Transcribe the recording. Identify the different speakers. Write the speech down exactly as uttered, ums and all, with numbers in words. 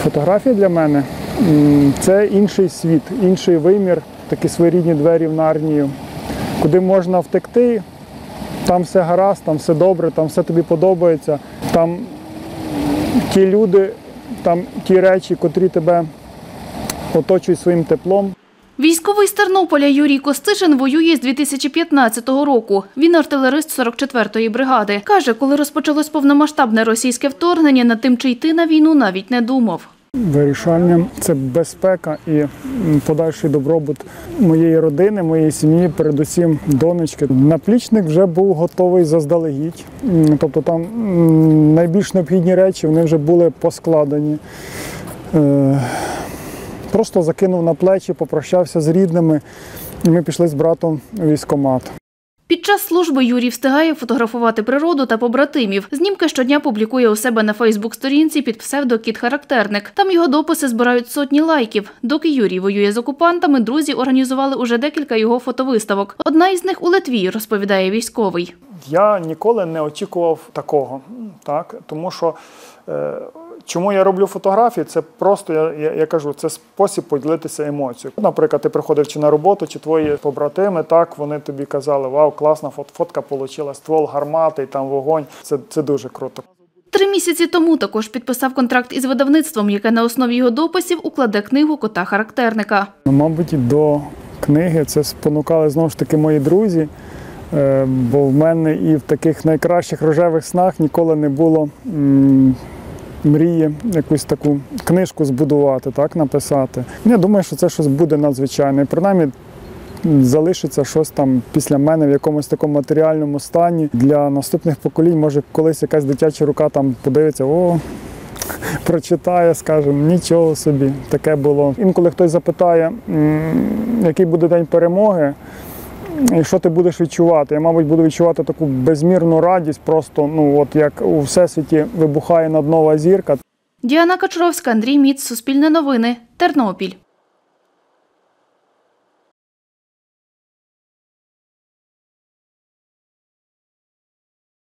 Speaker 1: Фотографія для мене – це інший світ, інший вимір, такі своєрідні двері в Нарнію, куди можна втекти, там все гаразд, там все добре, там все тобі подобається, там ті люди, там ті речі, котрі тебе оточують своїм теплом.
Speaker 2: Військовий з Тернополя Юрій Костишин воює з дві тисячі п'ятнадцятого року. Він артилерист сорок четвертої бригади. Каже, коли розпочалось повномасштабне російське вторгнення, над тим, чи йти на війну, навіть не думав.
Speaker 1: Вирішальним – це безпека і подальший добробут моєї родини, моєї сім'ї, передусім донечки. Наплічник вже був готовий заздалегідь. Тобто там найбільш необхідні речі, вони вже були поскладені. Просто закинув на плечі, попрощався з рідними, і ми пішли з братом у військкомат.
Speaker 2: Під час служби Юрій встигає фотографувати природу та побратимів. Знімки щодня публікує у себе на фейсбук-сторінці під псевдо «Кіт-характерник». Там його дописи збирають сотні лайків. Доки Юрій воює з окупантами, друзі організували уже декілька його фотовиставок. Одна із них у Литві, розповідає військовий.
Speaker 1: Я ніколи не очікував такого, так? Тому що е, чому я роблю фотографії, це просто, я, я, я кажу, це спосіб поділитися емоцією. Наприклад, ти приходив чи на роботу, чи твої побратими, так, вони тобі казали, вау, класна фот, фотка вийшла, ствол гармати, там вогонь, це, це дуже круто.
Speaker 2: Три місяці тому також підписав контракт із видавництвом, яке на основі його дописів укладе книгу «Кота-характерника».
Speaker 1: Мабуть, до книги це спонукали знову ж таки мої друзі. Бо в мене і в таких найкращих рожевих снах ніколи не було м, мрії якусь таку книжку збудувати, так, написати. Я думаю, що це щось буде надзвичайне. І принаймні залишиться щось там після мене в якомусь такому матеріальному стані. Для наступних поколінь, може, колись якась дитяча рука там подивиться, о, прочитає, скаже, нічого собі, таке було. Інколи хтось запитає, м, який буде день перемоги, і що ти будеш відчувати? Я, мабуть, буду відчувати таку безмірну радість, просто, ну, от як у всесвіті вибухає наднова зірка.
Speaker 2: Діана Качуровська, Андрій Міц, Суспільне новини, Тернопіль.